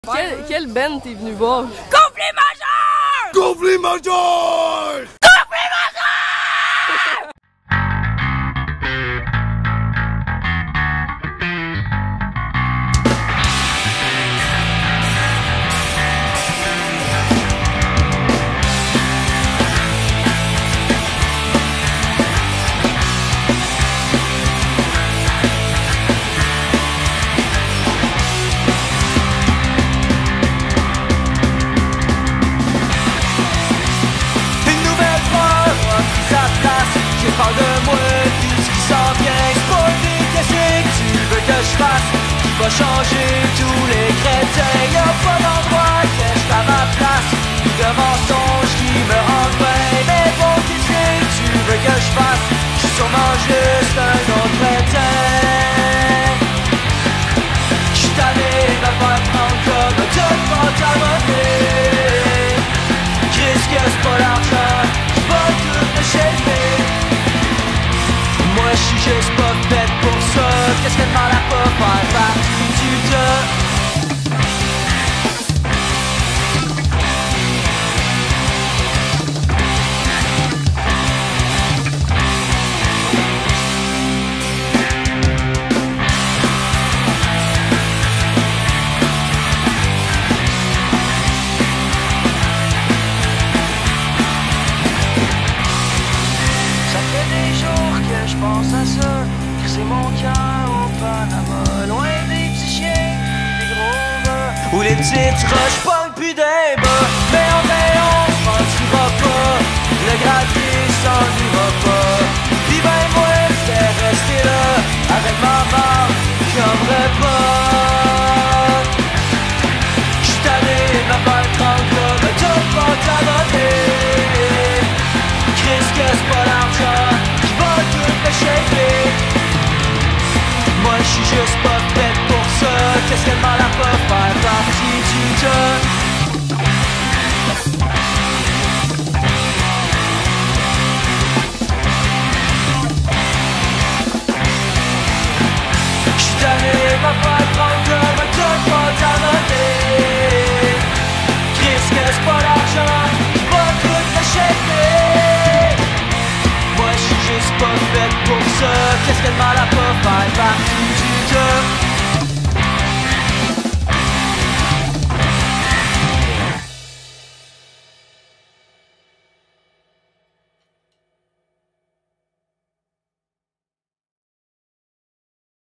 Quel band t'es venu voir? Conflit majeur! Conflit majeur! Conflit majeur! Parle de moi, tout ce qui s'en vient. C'est pas des questions que tu veux que je fasse qui va changer tous les chrétiens. Y'a pas d'endroit que je à ma place, de mensonges qui me rendent bien. Mais bon, qu'est-ce que tu veux que je fasse? Je suis sûrement juste un autre chrétien. J'suis tanné de me faire prendre comme un tout pantalonné. Christ que c'est pas l'argent qui va tout me shaper. Moi je suis juste pas faite pour ça. Qu'est-ce que demande à pas faire partie du tas? Je pense à ça, que c'est mon cœur au Panama, loin des petits chiens, des gros gars, où les petites roches pognent plus des bas. Mais en vrai on se mentira pas, le gravier s'ennuiera pas. Puis ben moi j'étais resté là, avec ma barbe comme repas. J'suis tanné de me faire prendre comme un tout pantalonné. Christ que c'est pas l'argent qui va tout me shaker. Moi j'suis juste pas faite pour ça. Qu'est-ce que mal à pas faire partie du tas? J'suis tanné de me faire prendre comme un tout pantalonné. Christ que c'est pas l'argent qui va tout me shaker. Moi j'suis juste pas faite pour ça. Qu'est-ce que mal à pas faire partie